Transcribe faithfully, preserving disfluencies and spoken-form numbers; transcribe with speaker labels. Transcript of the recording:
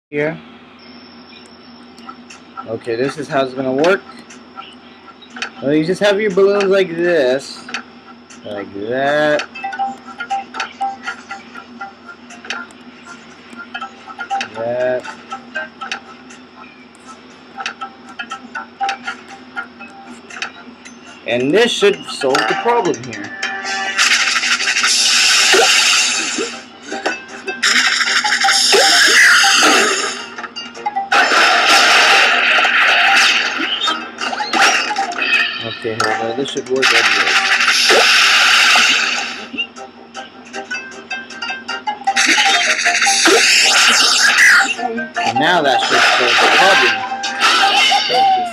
Speaker 1: here. Okay, this is how it's gonna work. Well, you just have your balloons like this, like that, that. And this should solve the problem here. Okay, hold on. This should work like this. And now that should solve the problem.